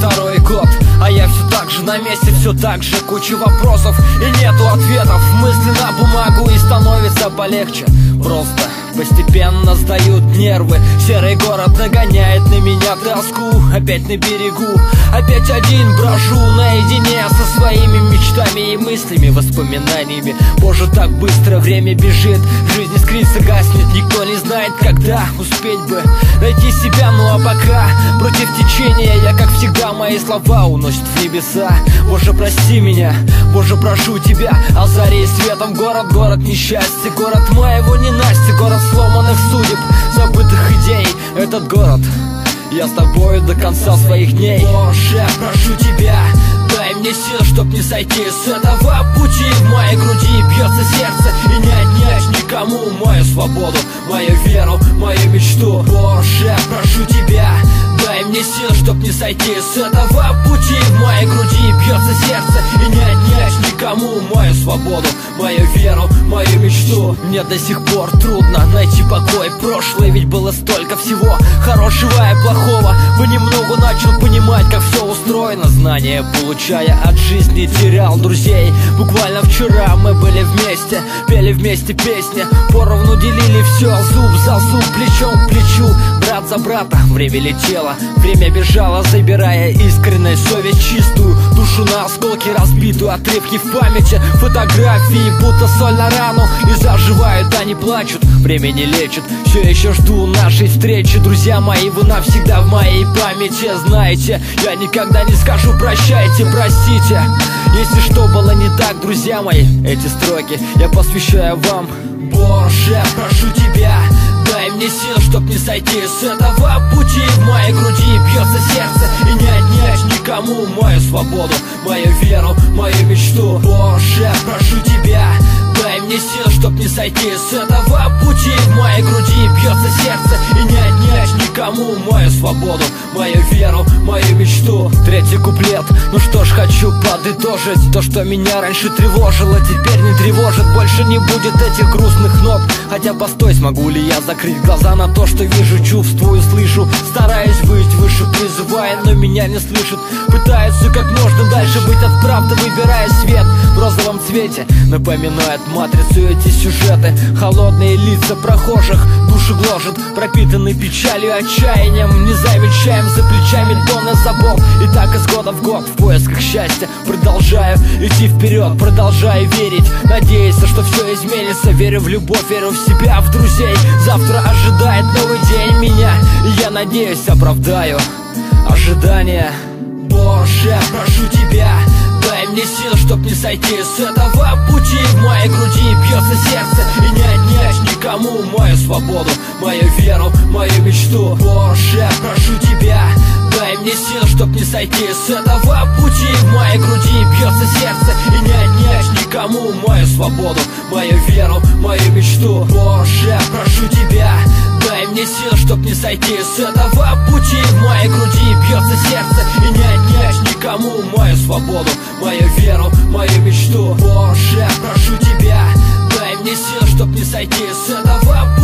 второй год, а я все так же на месте, все так же. Куча вопросов и нету ответов. Мысли на бумагу и становится полегче. Просто постепенно сдают нервы. Серый город нагоняет на меня тоску. Опять на берегу, опять один брожу наедине со своими мечтами и мыслями, воспоминаниями. Боже, так быстро время бежит, в жизни искрится, гаснет. Никто не знает, когда успеть бы найти себя. Ну а пока против течения я, как всегда, мои слова уносят в небеса. Боже, прости меня, Боже, прошу тебя. О заре и светом город, город несчастья, город моего ненастья, город сломанных судеб, забытых идей. Этот город, я с тобою до конца своих дней. Боже, прошу тебя, дай мне сил, чтоб не сойти с этого пути. В моей груди бьется сердце, и не отнять никому мою свободу, мою веру, мою мечту. Боже, прошу тебя, дай мне сил, чтоб не сойти с этого пути. В моей груди бьется сердце, и не отнять никому мою свободу, мою веру, мою мечту. Мне до сих пор трудно найти покой. Прошлое ведь было столько всего хорошего и плохого. Понемногу начал понимать, как все устроено. Знания получая от жизни, терял друзей. Буквально вчера мы были вместе, пели вместе песни, поровну делили все, зуб за зуб, плечом к плечу, брат за брата. Время летело, время бежало, забирая искренность, совесть чистую, душу на осколки разбитую, отрывки в памяти, фотографии, будто соль на рану, и заживают, а не плачут. Время не лечит, все еще жду нашей встречи. Друзья мои, вы навсегда в моей памяти. Знаете, я никогда не скажу прощайте, простите, если что было не так, друзья мои. Эти строки я посвящаю вам. Боже, прошу тебя, дай мне сил, чтоб не сойти с этого пути. В моей груди бьется сердце, и не отнять никому мою свободу, мою веру, мою мечту. Боже, прошу тебя, дай мне сил, чтоб не сойти с этого пути. В моей груди бьется сердце, и не отнять никому мою свободу, мою веру, мою мечту. Третий куплет, ну что ж, хочу подытожить. То, что меня раньше тревожило, теперь не тревожит. Больше не будет этих грустных нот. Хотя постой, смогу ли я закрыть глаза на то, что вижу, чувствую, слышу. Стараюсь быть выше, призывая, но меня не слышат. Пытаются как можно дальше быть от правды, выбирая свет в розовом цвете. Напоминает матрицу эти сюжеты. Холодные лица прохожих душу гложет, пропитанный печалью и отчаянием. Не замечаем за плечами тонны забот. И так из года в год в поисках счастья продолжаю идти вперед, продолжаю верить, надеяться, что все изменится. Верю в любовь, верю в себя, в друзей. Завтра ожидает новый день меня, и я надеюсь, оправдаю ожидания. Боже, прошу тебя, дай мне сил, чтоб не сойти с этого пути. В моей груди бьется сердце, и не отнять никому мою свободу, мою веру, мою мечту. Боже, прошу тебя, дай мне сил, чтоб не сойти с этого пути. В моей груди бьется сердце, и не отнять никому мою свободу, мою веру, мою мечту. Боже, прошу тебя, дай мне сил, чтоб не сойти с этого пути. В моей груди бьется сердце, и не отнять никому мою свободу, мою веру, мою мечту. Боже, прошу тебя, дай мне сил, чтоб не сойти с этого пути.